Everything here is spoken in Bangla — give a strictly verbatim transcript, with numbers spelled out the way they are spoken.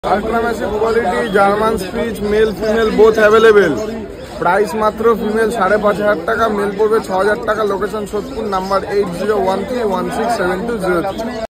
ultra massive quality German Spitz male female both available. Price মাত্র ফিমেল সাড়ে পাঁচ হাজার টাকা, মেল পড়বে ছ হাজার টাকা। Location Sodepur, number eight zero one three one six seven two zero three.